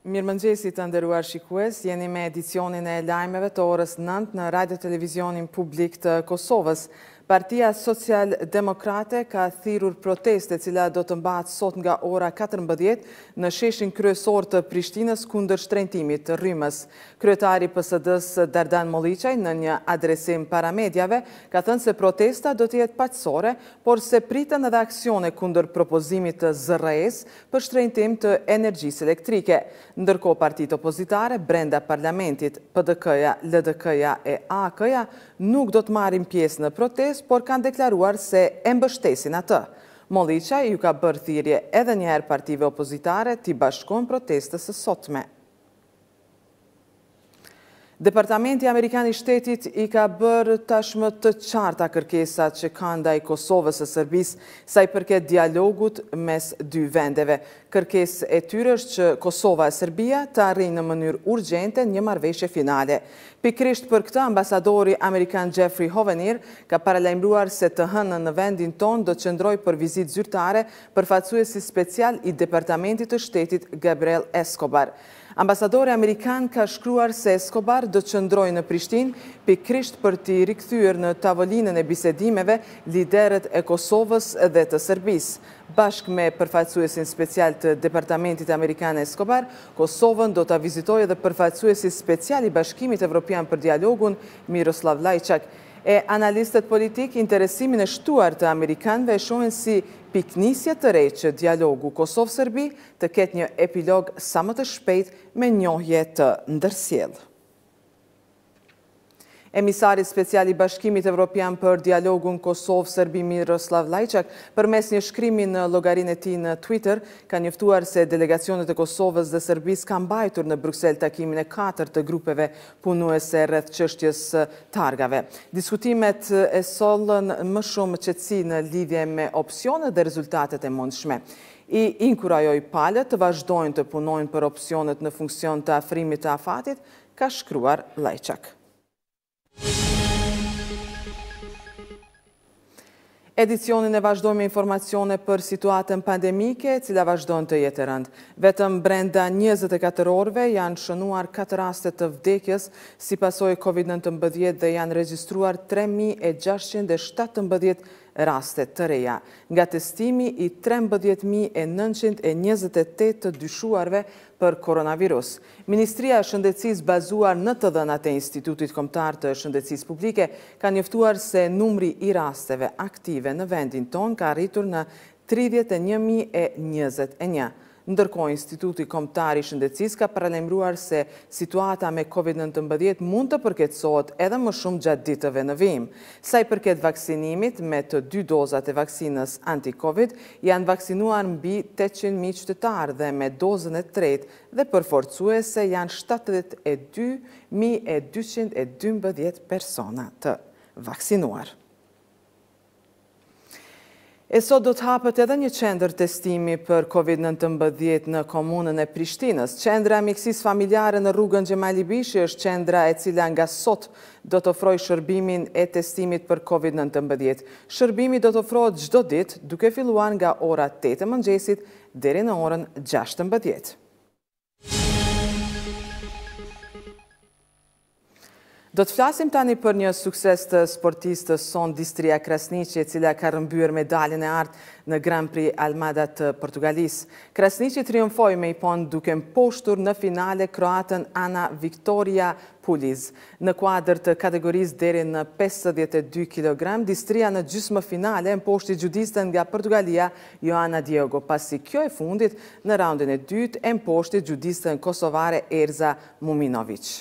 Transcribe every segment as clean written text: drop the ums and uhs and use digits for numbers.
Mirëmëngjesi të nderuar shikues, jeni me edicionin e lajmeve të orës 9 në Radio Televizionin Publik të Kosovës. Partia Social-Demokrate ka thirrur proteste cila do të mbahet sot nga ora 14 në sheshin kryesor të Prishtinës kundër shtrëngtimit të rrymës. Kryetari PSD-s Dardan Molliçaj në një adresim para mediave ka thënë se protesta do të jetë paqësore, por se pritën edhe aksione kundër propozimit të ZRE-s për shtrëngtim të energjisë elektrike. Ndërkohë partitë opozitare brenda parlamentit, PDK-ja, LDK-ja e AK-ja nuk do të marrin pjesë në protestë, por kanë deklaruar se e mbështesin atë. Molliçaj ju ka bërë thirrje edhe një herë partive opozitare t'i bashkojnë protestës së sotme. Departamenti Amerikan i Shtetit i ka bërë tashmë të qarta kërkesat që kanë ndaj Kosovës së Serbisë sa i përket dialogut mes dy vendeve. Kërkesë e tyre është që Kosova e Serbia të arrijnë në mënyrë urgjente një marrëveshje finale. Pikrisht për këtë, ambasadori Amerikan Jeffrey Hovenir ka paralajmëruar se të hënën në vendin ton do të qëndrojë për vizitë zyrtare përfaqësuesi special i Departamentit të Shtetit Gabriel Escobar. Ambasadori Amerikan ka shkruar se Escobar do të qëndrojë në Prishtinë pikrisht për t'i rikthyer në tavolinën e bisedimeve liderët e Kosovës dhe të Serbisë. Bashkë me përfaqësuesin special të Departamentit Amerikan Escobar, Kosovën do t'a vizitojë edhe përfaqësuesi special i Bashkimit Evropian për dialogun Miroslav Lajçak. E analistët politik interesimin e shtuar të amerikanëve e shohin si piknisje të re që dialogu Kosovë-Serbi të ketë një epilog sa më të shpejt me njohje të ndërsjellë. Emisari special i Bashkimit Evropian për dialogun Kosovë-Serbi Miroslav Lajçak, përmes një shkrimi në llogarinë e tij në Twitter, ka njoftuar se delegacionet e Kosovës dhe Serbisë kanë mbajtur në Bruksel takimin e 4 të grupeve punuese rreth çështjes targave. Diskutimet e sollën më shumë qetësi në lidhje me opsionet dhe rezultatet e mundshme. I inkurajoi palët të vazhdojnë të punojnë për opsionet në funksion të afrimit të afatit, ka shkruar Lajçak. Edicionin e vazhdojmë informacione për situatën pandemike, cila vazhdojnë të jetë e rëndë. Vetëm brenda 24 orëve janë shënuar 4 raste të vdekjes si pasojë COVID-19 dhe janë regjistruar 3617 raste të reja. Nga testimi i 13.928 të dyshuarve për koronavirus. Ministria e Shëndetësisë bazuar në të dhënat e Institutit Kombëtar të Shëndetësisë Publike ka njoftuar se numri i rasteve aktive në vendin ton ka arritur në 31.021. Ndërkohë, Instituti Kombëtar i Shëndetësisë ka paralajmëruar se situata me COVID-19 mund të përkeçësohet edhe më shumë gjatë ditëve në vijim. Sa i përket vaksinimit me të 2 dozat e vaksinës anti-Covid, janë vaksinuar mbi 800.000 qytetarë dhe me dozën e tretë dhe përforcuese janë 72.212 persona të vaksinuar. E sot do të hapet edhe një qendër testimi për COVID-19 në komunën e Prishtinës. Qendra mjekësisë familjare në rrugën Xhemali Bishi është qendra e cila nga sot do të ofrojë shërbimin e testimit për COVID-19. Shërbimi do të ofrohet çdo ditë, duke filluar nga ora 8 e mëngjesit deri në orën 16. Do të flasim tani për një sukses të sportistës son Distria Krasniqi, e cila ka rrëmbyer medaljen e artë në Grand Prix Almada të Portugalisë. Krasniqi triumfoi me ipon duke mposhtur në finale kroatën Ana Viktoria Puliz. Në kuadër të kategorisë deri në 52 kg, Distria në gjysmë finale mposhti gjudistën nga Portugalia Joana Diogo, pasi kjo e fundit në raundin e dytë e mposhti gjudistën kosovare Erza Muminović.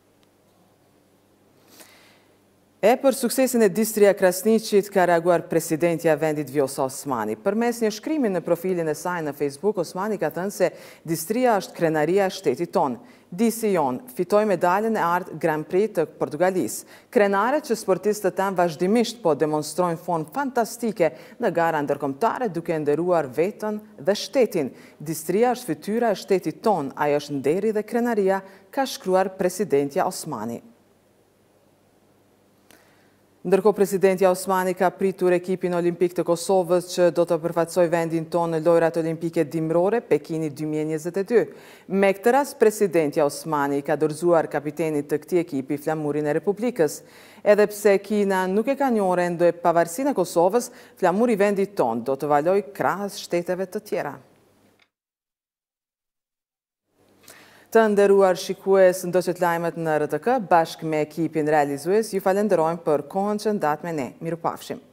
E për suksesin e Distria Krasniqit ka reaguar presidentja vendit Vjosa Osmani. Përmes një shkrimi në profilin e saj në Facebook, Osmani ka thënë se Distria është krenaria e shtetit tonë. Disi jonë fitoi medaljen e artë Grand Prix të Portugalisë. Krenare që sportistët tanë vazhdimisht po demonstrojnë formë fantastike në gara ndërkombëtare duke nderuar veten dhe shtetin. Distria është fytyra e shtetit tonë, ajo është nderi dhe krenaria, ka shkruar presidentja Osmani. Ndërkohë, presidenti Osmani ka pritur ekipin olimpik të Kosovës që do të përfaqësojë vendin tonë në lojrat olimpike dimrore Pekini 2022. Me këtë rast, presidenti Osmani ka dorëzuar kapitenit të këtij ekipi flamurin e Republikës. Edhe pse Kina nuk e ka njohur ende pavarësinë e Kosovës, flamuri i vendit tonë do të valojë krahas shteteve të tjera. Të nderuar shikues, ndoqët lajmet në RTK, bashkë me ekipin realizues, ju falenderojmë për kohën që ndat me ne. Mirupafshim.